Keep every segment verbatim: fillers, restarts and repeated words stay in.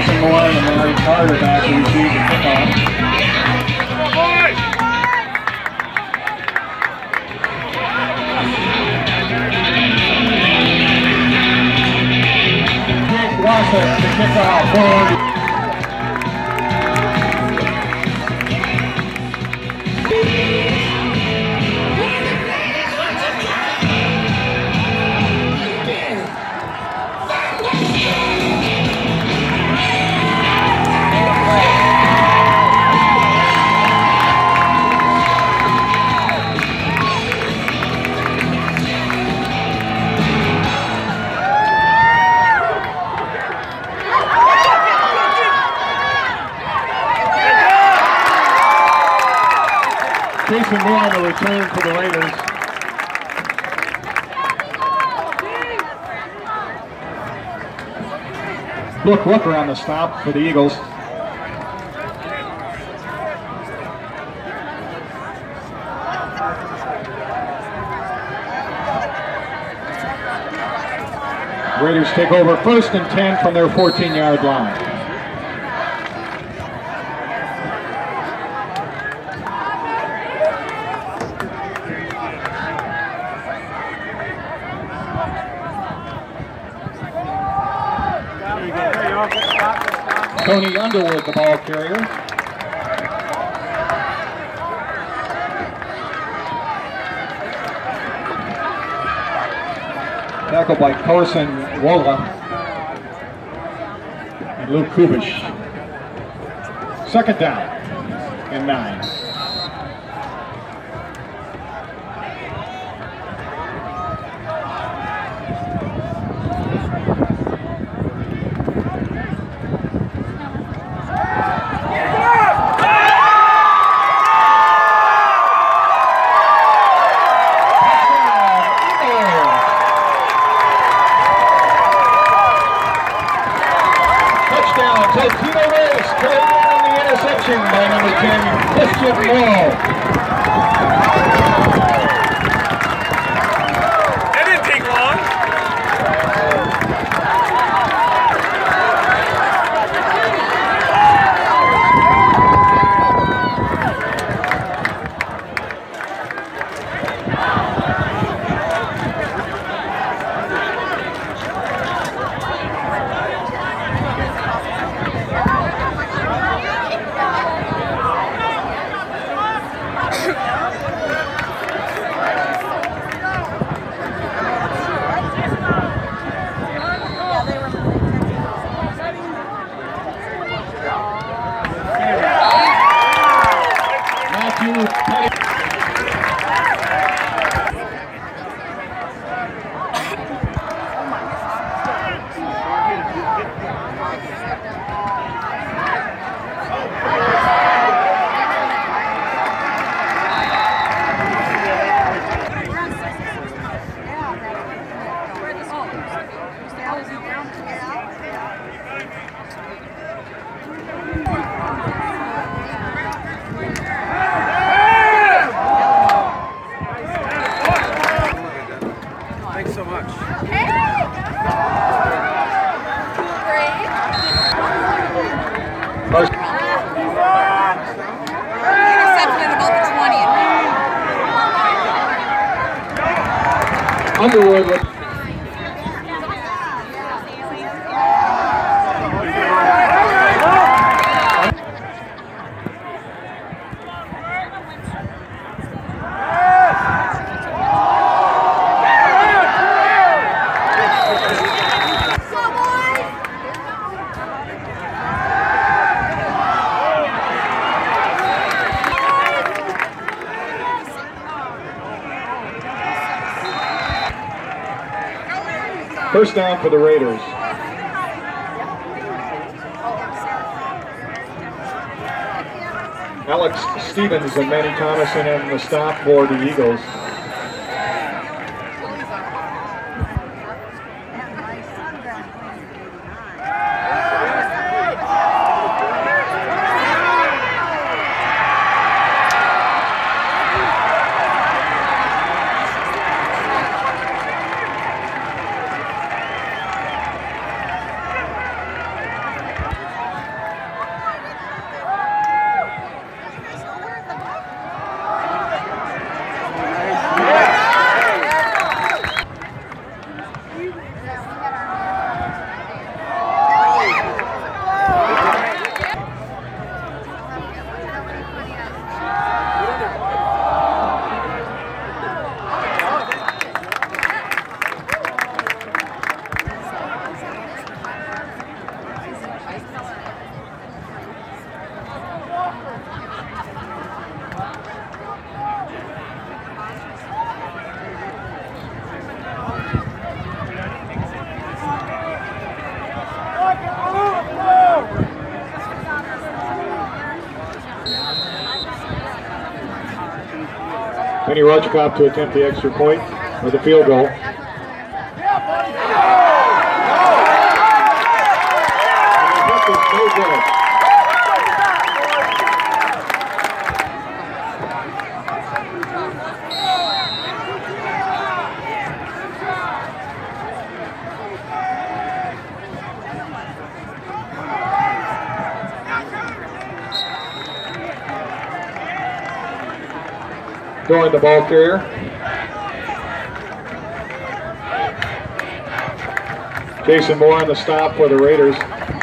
Jason Moore and Mary Carter back to receive the kickoff. Jake Wasser to kick off for Jason Moore on the return for the Raiders. Brooke Rooker on the stop for the Eagles. Raiders take over first and ten from their fourteen yard line. Tony Underwood, the ball carrier. Tackled by Carson Wola and Luke Kubish. Second down and nine. By number ten, Christian Moore. That didn't take long. Thanks so much. Intercepted about the twentieth. Underwood with first down for the Raiders. Alex Stevens and Manny Thomason in the stop for the Eagles. Vinny Rutschkopf to attempt the extra point or the field goal. No good. Doran, the ball carrier. Jason Moore on the stop for the Raiders.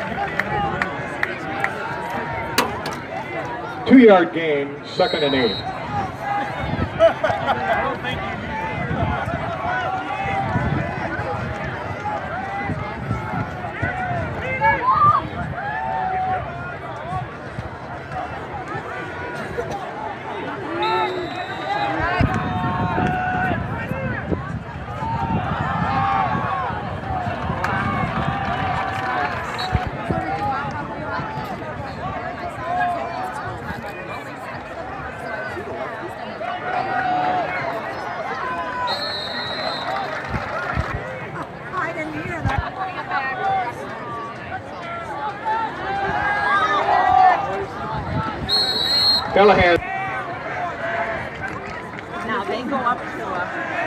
Two-yard gain, second and eight. Callahan. Now they go up to a.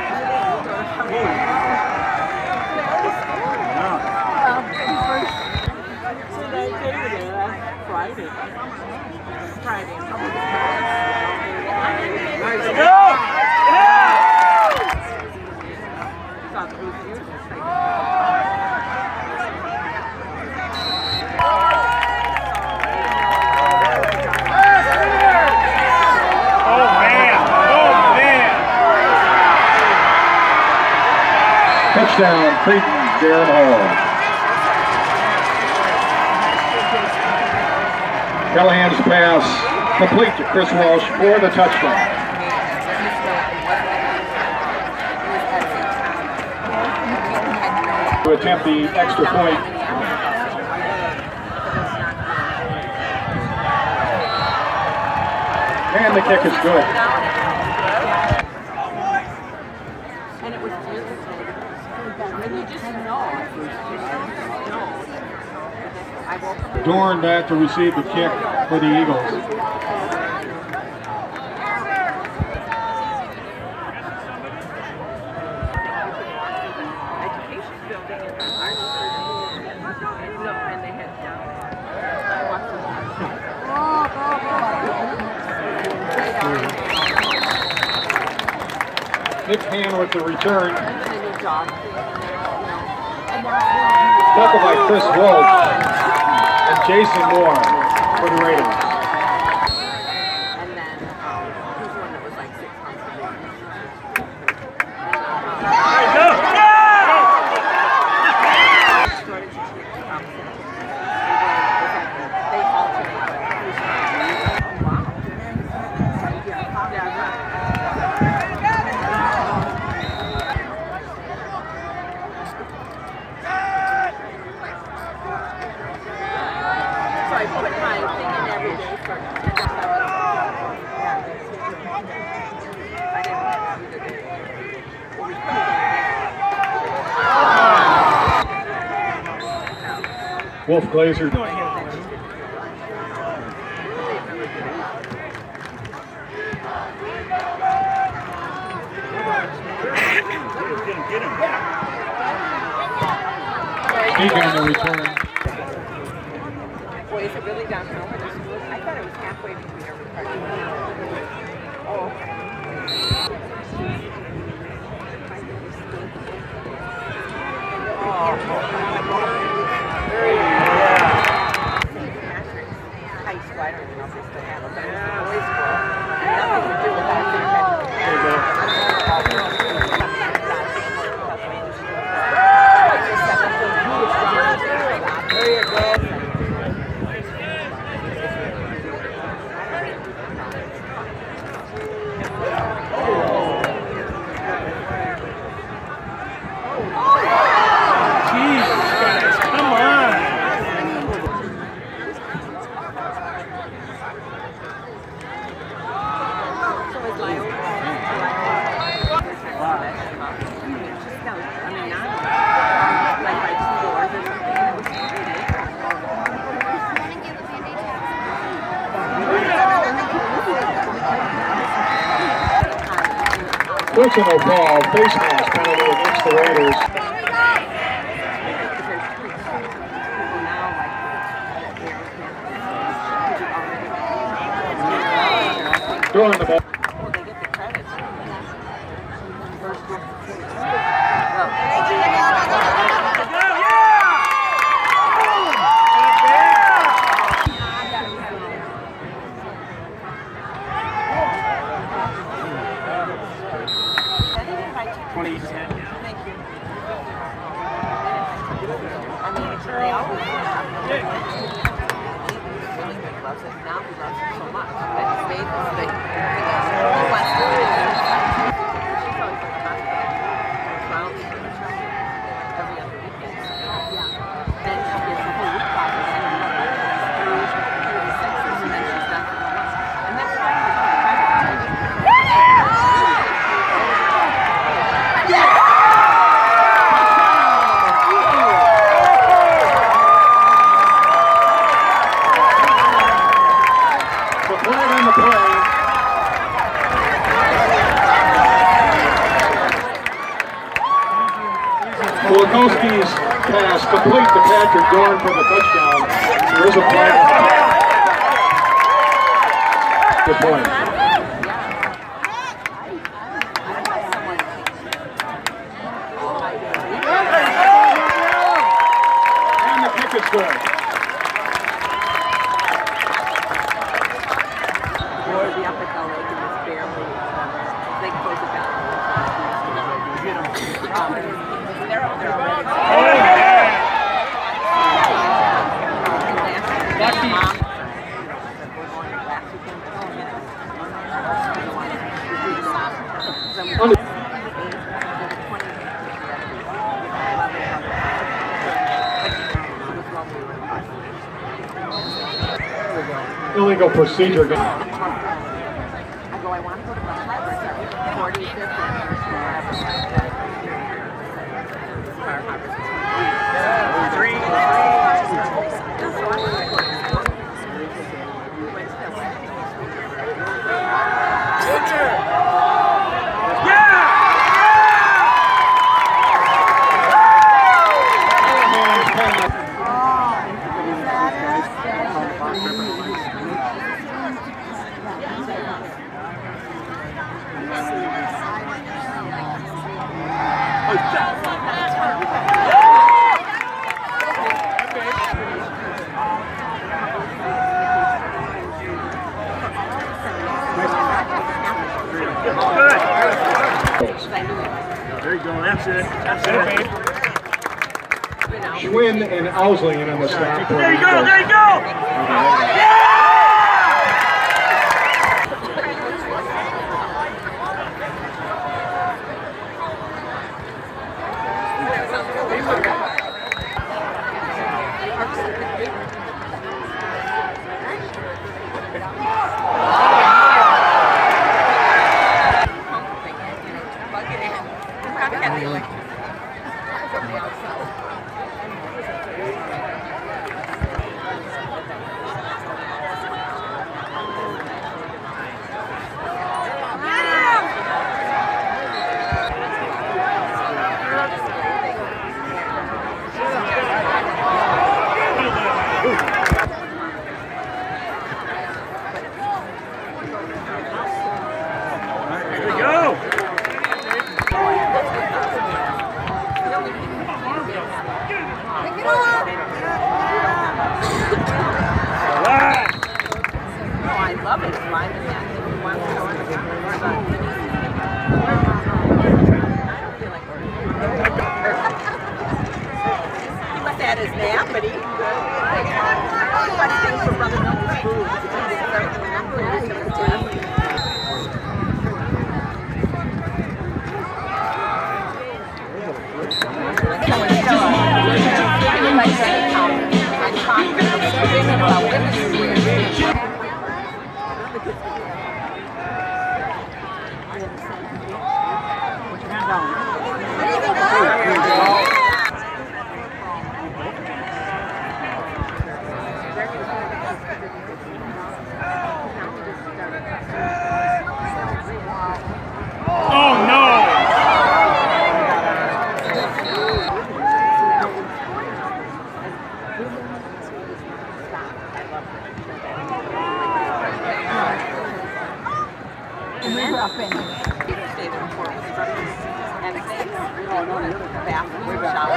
So they came there last Friday. Friday. Let's go! Touchdown, Creighton, Darren Hall. Callahan's pass complete to Chris Walsh for the touchdown. To attempt the extra point. And the kick is good. And it was and you just know. Doran back to receive the kick for the Eagles. Nick Hand with the return. Tackle by Chris Walsh and Jason Moore for the Raiders. And then who's one that was like six months I put my thing in every day for Wolf Glazer. Sneak on the return. Boy, is it really downhill for this school? I thought it was halfway between every part. Oh, okay. High squatter than else they still have them, but it was a boys' school. Nothing to do with that. There you go. personal foul, face mask penalty against the Raiders. During the ball. twenty ten. Thank you. I mean, they always have really good gloves, and now he loves it so much. But he's made this thing. He wants to do it. She's always in the hospital. twelve every other weekend. Yeah. Then she gets the whole week off. And then thirty-six, and then she's done for the month. And that's why she's Kulikowski's pass complete to Patrick Dorn for the touchdown. There is a play. Good point. And the kick is good. Boy, the up at the lake and it's barely, they close it down. Um, they're all there already. Lucky. Illegal procedure. I go, I want to go to the library. forty-fifth There you go, that's it. That's it. Schwinn and Ausling in on the stop. There you go, there you go! Yeah! Oh no! up in here. Peter stayed in Fort Worth and they bathroom, shower.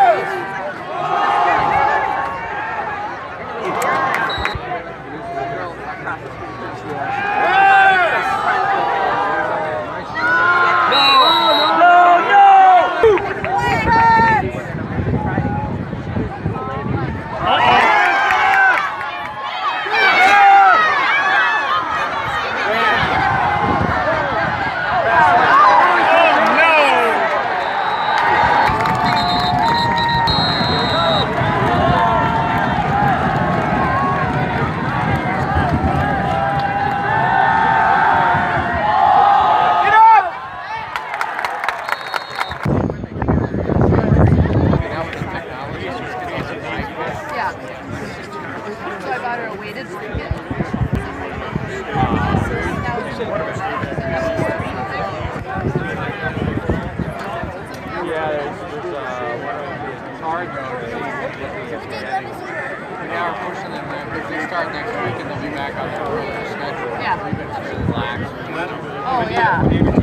Oh, yeah.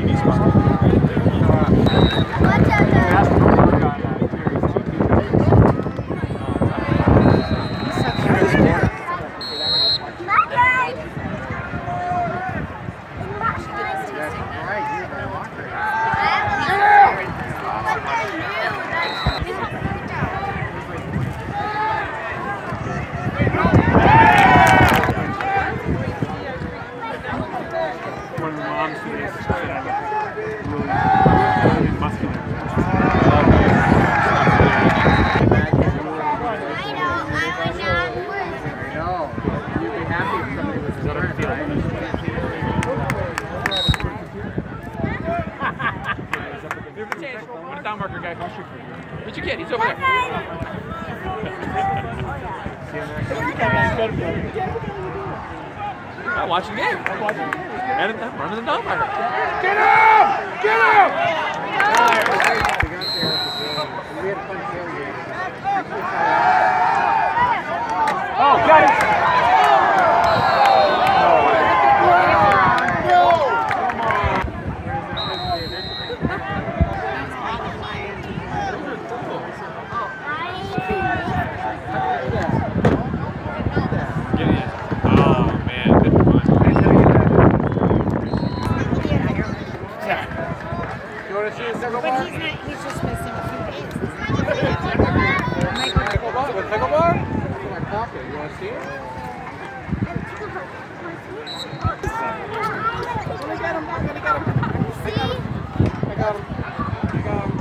But you can't, he's over there. I'm watching the game. I'm watching the game. And I'm running the dog marker. Get him! Get him! Oh, got it! But he's not, he's just missing a few days. Pickleball? With pickleball? Look at my pocket. You want to see it? I got him. I got him. See? I got him. I got him.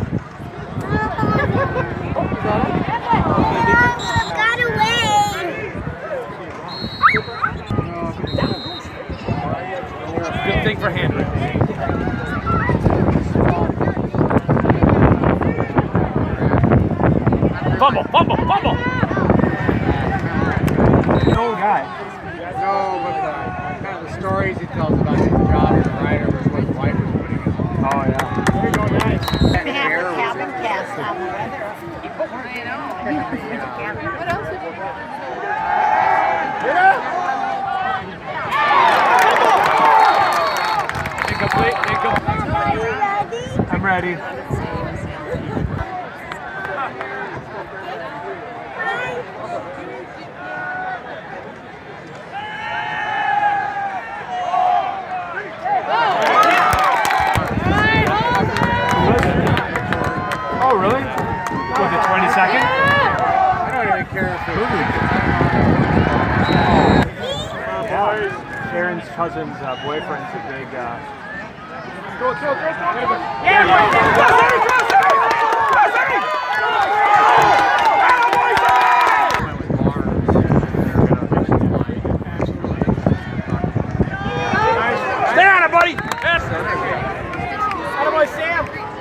Oh, you got him? Got away. Good thing for hand raise. Fumble, fumble, fumble! No guy. No, but the, kind of the stories he tells about his job as a writer versus what his wife was putting in. Oh, yeah. There you go, guys. We have a cabin cast on the weather. I know. What else did you do? Incomplete, incomplete. I'm ready. Oh, really? Was it twenty second? I don't even care if it's Yeah. Aaron's cousin's uh, boyfriend's a big. Uh... Go, go, go, go, go! Yeah, boy! Go, Sammy! Go, Sammy! Go, Sammy! Stay on it, buddy! Yes! Attaboy, Sam!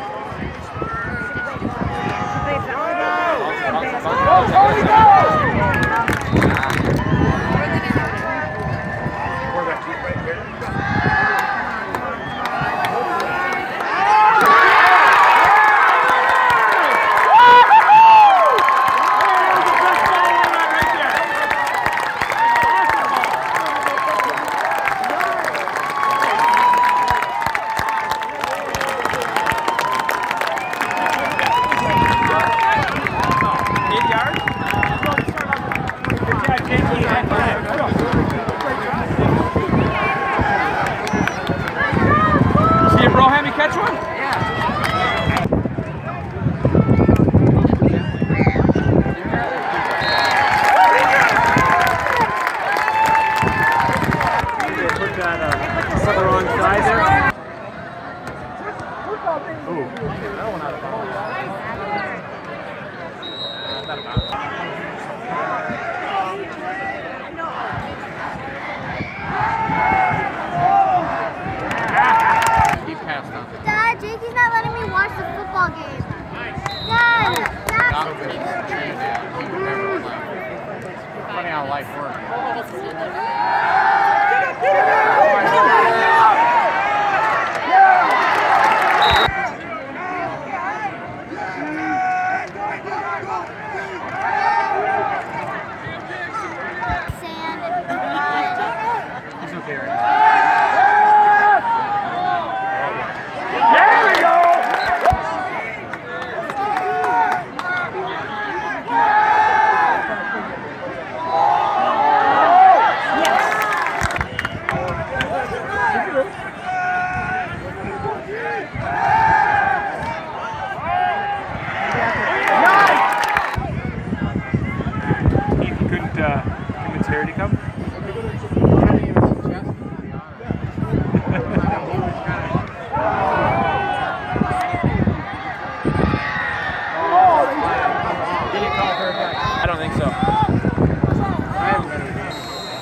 Go, Tony, go!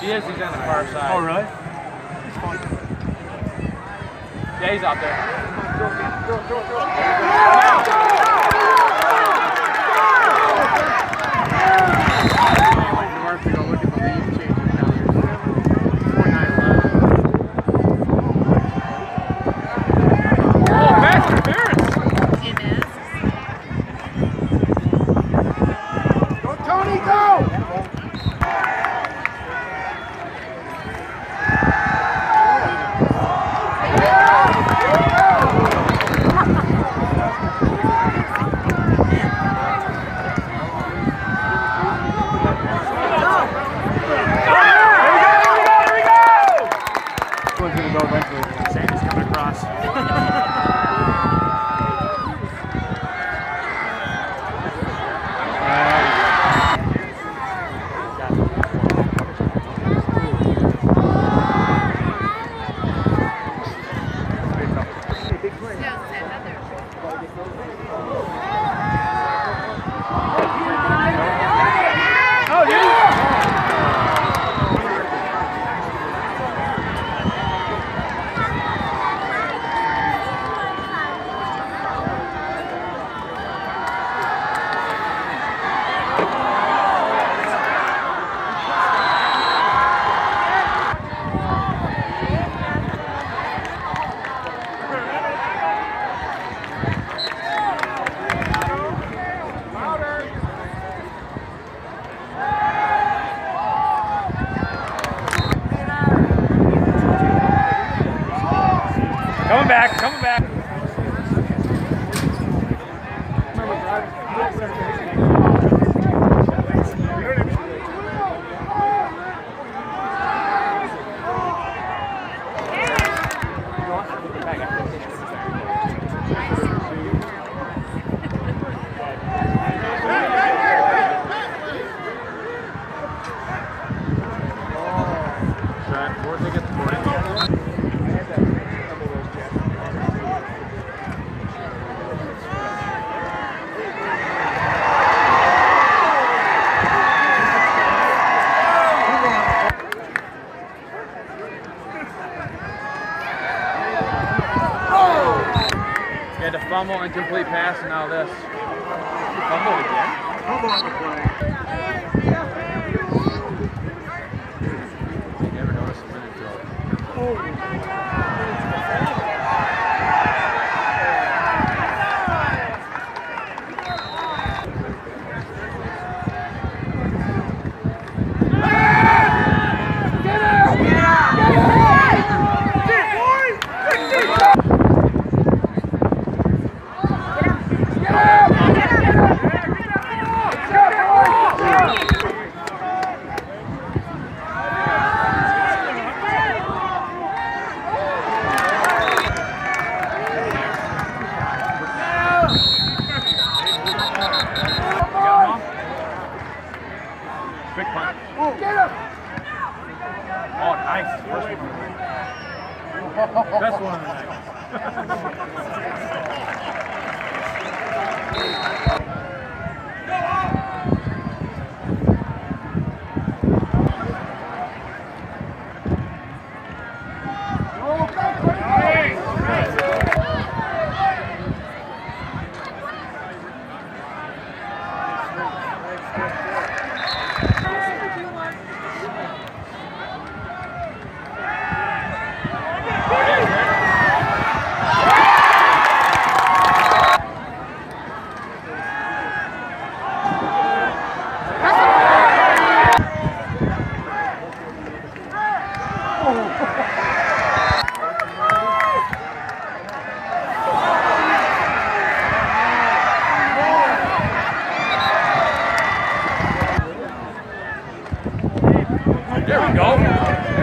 He is, he's on the far side. Oh, really? Yeah, he's out there. North to go look at the lead changes down there. four nine eleven. Oh, pass interference! It is. Go, Tony, go! One's gonna go eventually. Sandy's coming across. Oh, yeah! Coming back, coming back. Four tickets, forty. He had to fumble, incomplete pass, and now this. Fumble again? Come on the play. You never noticed a minute drill. Quick punt. Oh, get him! Oh, nice. First one of the night. Best one of the night. There we go.